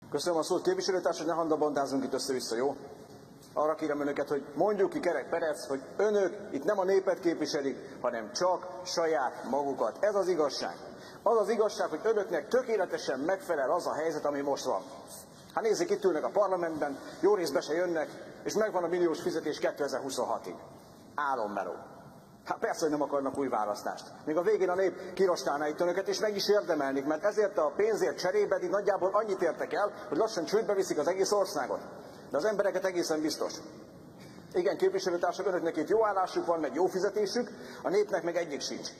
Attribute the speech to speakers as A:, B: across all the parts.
A: Köszönöm a szót, képviselőtársak, ne handabandázunk itt össze-vissza, jó? Arra kérem önöket, hogy mondjuk ki Kerek Perec, hogy önök itt nem a népet képviselik, hanem csak saját magukat. Ez az igazság. Az az igazság, hogy önöknek tökéletesen megfelel az a helyzet, ami most van. Hát nézzék, itt ülnek a parlamentben, jó részbe se jönnek, és megvan a milliós fizetés 2026-ig. Álommeló. Hát persze, hogy nem akarnak új választást. Még a végén a nép kirostálná itt önöket, és meg is érdemelnék, mert ezért a pénzért cserébe eddig nagyjából annyit értek el, hogy lassan csődbe viszik az egész országot. De az embereket egészen biztos. Igen, képviselőtársak, önöknek itt jó állásuk van, meg jó fizetésük, a népnek meg egyik sincs.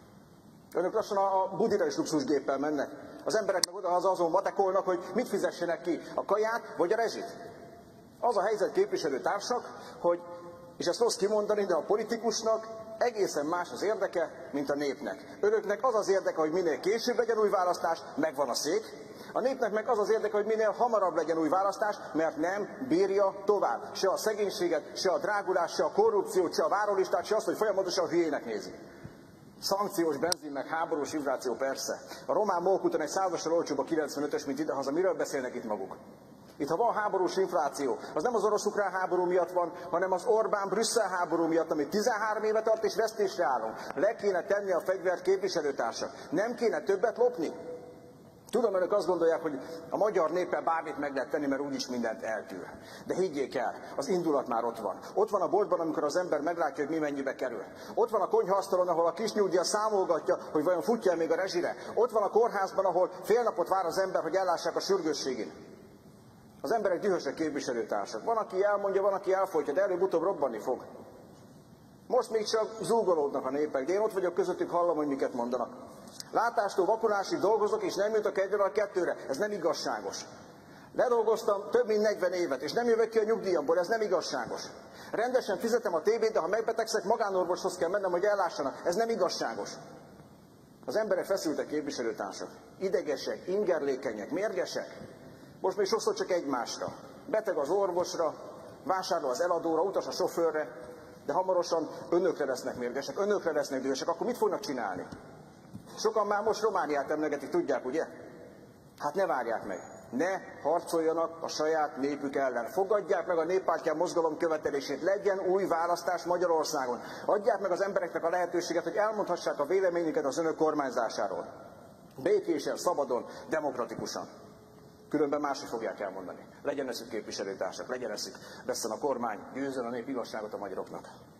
A: Önök lassan a budira is luxusgéppel mennek. Az emberek meg oda-haza azon matekolnak, hogy mit fizessenek ki, a kaját vagy a rezsit. Az a helyzet, képviselőtársak, hogy, és ezt rossz kimondani, de a politikusnak egészen más az érdeke, mint a népnek. Önöknek az az érdeke, hogy minél később legyen új választás, megvan a szék. A népnek meg az az érdeke, hogy minél hamarabb legyen új választás, mert nem bírja tovább. Se a szegénységet, se a drágulást, se a korrupciót, se a várólistát, se azt, hogy folyamatosan hülyének nézik. Szankciós benzin, meg háborús infláció persze. A román mók után egy 100-assal olcsóbb a 95-ös, mint idehaza. Miről beszélnek itt maguk? Itt, ha van háborús infláció, az nem az orosz-ukrán háború miatt van, hanem az Orbán-Brüsszel háború miatt, ami 13 éve tart és vesztésre állunk. Le kéne tenni a fegyvert, képviselőtársak. Nem kéne többet lopni? Tudom, önök azt gondolják, hogy a magyar néppel bármit meg lehet tenni, mert úgyis mindent eltűr. De higgyék el, az indulat már ott van. Ott van a boltban, amikor az ember meglátja, hogy mi mennyibe kerül. Ott van a konyhaasztalon, ahol a kisnyúdja számolgatja, hogy vajon futja még a rezsire. Ott van a kórházban, ahol fél napot vár az ember, hogy ellássák a sürgősségén. Az emberek dühösek, képviselőtársak. Van, aki elmondja, van, aki elfolytja, de előbb-utóbb robbanni fog. Most még csak zúgolódnak a népek, de én ott vagyok közöttük, hallom, hogy miket mondanak. Látástól vakulásig dolgozok, és nem jutok egyről a kettőre. Ez nem igazságos. Ledolgoztam több mint 40 évet, és nem jövök ki a nyugdíjamból, ez nem igazságos. Rendesen fizetem a TB-t, de ha megbetegszek, magánorvoshoz kell mennem, hogy ellássanak. Ez nem igazságos. Az emberek feszültek, képviselőtársak. Idegesek, ingerlékenyek, mérgesek. Most még sokszor csak egymásra. Beteg az orvosra, vásárló az eladóra, utas a sofőrre, de hamarosan önökre lesznek mérgesek, önökre lesznek dühösek. Akkor mit fognak csinálni? Sokan már most Romániát emlegetik, tudják, ugye? Hát ne várják meg. Ne harcoljanak a saját népük ellen. Fogadják meg a Néppártján mozgalom követelését. Legyen új választás Magyarországon. Adják meg az embereknek a lehetőséget, hogy elmondhassák a véleményüket az önök kormányzásáról. Békésen, szabadon, demokratikusan. Különben másik fogják elmondani. Legyen eszük, képviselőtársak, legyen eszük. Vesszen a kormány, győzzen a nép igazságot a magyaroknak.